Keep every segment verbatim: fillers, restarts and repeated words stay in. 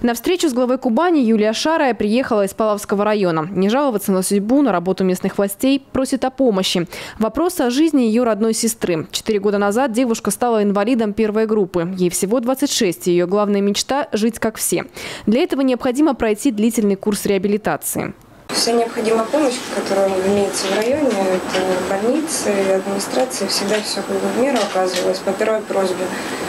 На встречу с главой Кубани Юлия Шарая приехала из Палавского района. Не жаловаться на судьбу, на работу местных властей, просит о помощи. Вопрос о жизни ее родной сестры. Четыре года назад девушка стала инвалидом первой группы. Ей всего двадцать шесть, и ее главная мечта – жить как все. Для этого необходимо пройти длительный курс реабилитации. Вся необходимая помощь, которая имеется в районе, это больницы, администрация, всегда все в меру оказывалось по первой просьбе.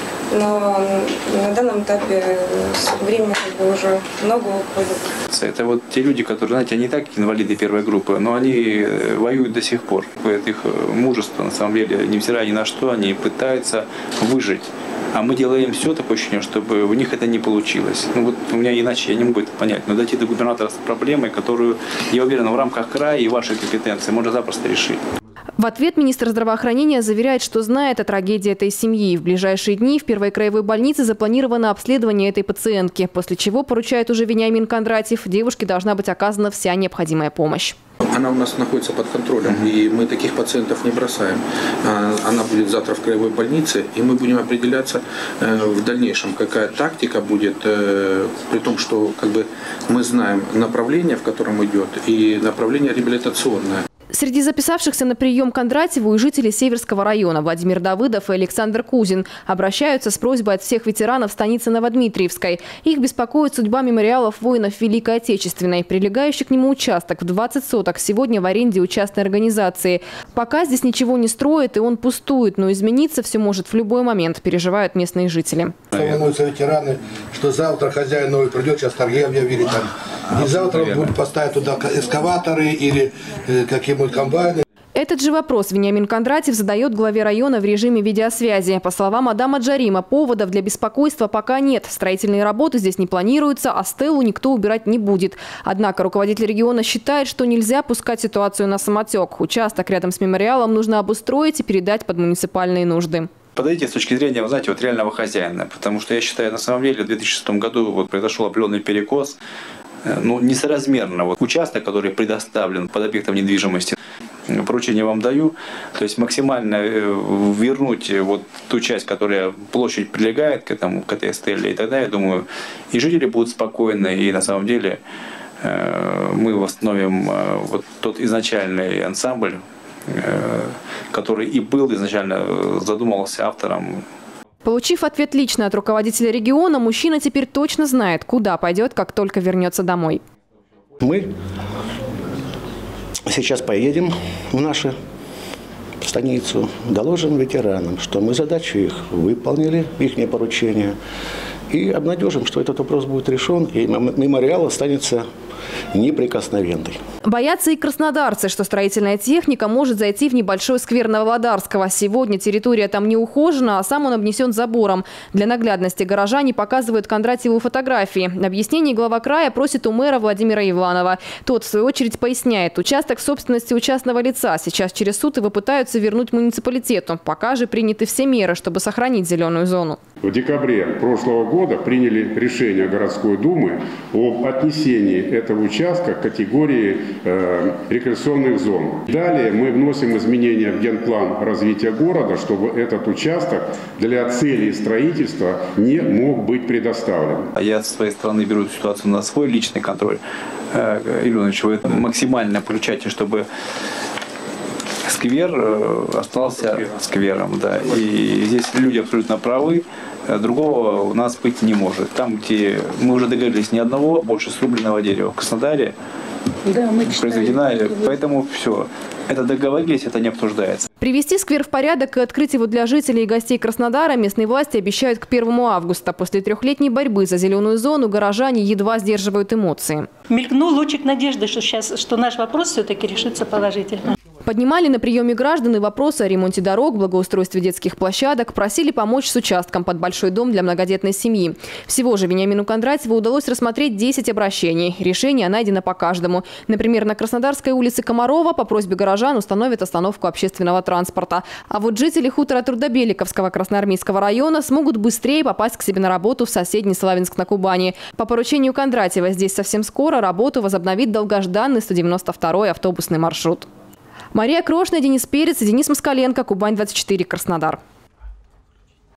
Но на данном этапе времени как бы уже много уходит. Это вот те люди, которые, знаете, они так инвалиды первой группы, но они воюют до сих пор. Это их мужество, на самом деле, невзирая ни на что, они пытаются выжить. А мы делаем все, такое ощущение, чтобы у них это не получилось. Ну вот у меня иначе я не могу это понять. Но дойти до губернатора с проблемой, которую, я уверен, в рамках края и вашей компетенции можно запросто решить. В ответ министр здравоохранения заверяет, что знает о трагедии этой семьи. В ближайшие дни в Первой краевой больнице запланировано обследование этой пациентки, после чего, поручает уже Вениамин Кондратьев, девушке должна быть оказана вся необходимая помощь. Она у нас находится под контролем, и мы таких пациентов не бросаем. Она будет завтра в краевой больнице, и мы будем определяться в дальнейшем, какая тактика будет, при том, что как бы, мы знаем направление, в котором идет, и направление реабилитационное. Среди записавшихся на прием к Кондратьеву и жители Северского района Владимир Давыдов и Александр Кузин обращаются с просьбой от всех ветеранов станицы Новодмитриевской. Их беспокоит судьба мемориалов воинов Великой Отечественной. Прилегающий к нему участок в двадцать соток сегодня в аренде у частной организации. Пока здесь ничего не строят и он пустует, но измениться все может в любой момент, переживают местные жители. Волнуются ветераны, что завтра хозяин новый придет, сейчас торги объявили там. И завтра будут поставить туда эскаваторы или какие-нибудь комбайны. Этот же вопрос Вениамин Кондратьев задает главе района в режиме видеосвязи. По словам Адама Джарима, поводов для беспокойства пока нет. Строительные работы здесь не планируются, а стелу никто убирать не будет. Однако руководитель региона считает, что нельзя пускать ситуацию на самотек. Участок рядом с мемориалом нужно обустроить и передать под муниципальные нужды. Подойдите с точки зрения, вы знаете, вот реального хозяина. Потому что я считаю, на самом деле в две тысячи шестом году вот произошел определенный перекос. Ну, несоразмерно. Вот участок, который предоставлен под объектом недвижимости, поручение вам даю, то есть максимально вернуть вот ту часть, которая площадь прилегает к этому, к этой стеле, и тогда, я думаю, и жители будут спокойны, и на самом деле мы восстановим вот тот изначальный ансамбль, который и был изначально задумывался автором. Получив ответ лично от руководителя региона, мужчина теперь точно знает, куда пойдет, как только вернется домой. Мы сейчас поедем в нашу станицу, доложим ветеранам, что мы задачу их выполнили, их поручения, и обнадежим, что этот вопрос будет решен, и мемориал останется неприкосновенной. Боятся и краснодарцы, что строительная техника может зайти в небольшой сквер Новодарского. Сегодня территория там не ухожена, а сам он обнесен забором. Для наглядности горожане показывают Кондратьеву фотографии. Объяснений глава края просит у мэра Владимира Евланова. Тот, в свою очередь, поясняет, участок собственности у частного лица. Сейчас через суд его пытаются вернуть муниципалитету. Пока же приняты все меры, чтобы сохранить зеленую зону. В декабре прошлого года приняли решение городской думы об отнесении этого участка к категории э, рекреационных зон. Далее мы вносим изменения в генплан развития города, чтобы этот участок для целей строительства не мог быть предоставлен. А я со своей стороны беру эту ситуацию на свой личный контроль. Э, Ильич, вы максимально включайте, чтобы сквер остался сквером. Да. И здесь люди абсолютно правы. Другого у нас быть не может. Там, где мы уже договорились ни одного больше срубленного дерева в Краснодаре, да, мы произведена, поэтому все. Это договорились, это не обсуждается. Привести сквер в порядок и открыть его для жителей и гостей Краснодара местные власти обещают к первому августа. После трехлетней борьбы за зеленую зону горожане едва сдерживают эмоции. Мелькнул лучик надежды, что сейчас, что наш вопрос все-таки решится положительно. Поднимали на приеме граждан и вопросы о ремонте дорог, благоустройстве детских площадок, просили помочь с участком под большой дом для многодетной семьи. Всего же Вениамину Кондратьеву удалось рассмотреть десять обращений. Решение найдено по каждому. Например, на Краснодарской улице Комарова по просьбе горожан установят остановку общественного транспорта. А вот жители хутора Трудобеликовского Красноармейского района смогут быстрее попасть к себе на работу в соседний Славянск на Кубани. По поручению Кондратьева здесь совсем скоро работу возобновит долгожданный сто девяносто второй автобусный маршрут. Мария Крошная, Денис Перец и Денис Москаленко, Кубань двадцать четыре, Краснодар.